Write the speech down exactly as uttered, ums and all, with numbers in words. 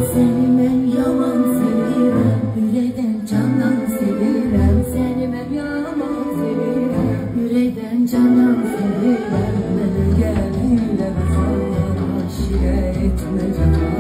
Seni ben yaman sevirəm, ürəkdən candan sevirəm. Seni ben yaman sevirəm, ürəkdən candan sevirəm. Mənə gəlinlə vəfalar şirə etmə canım.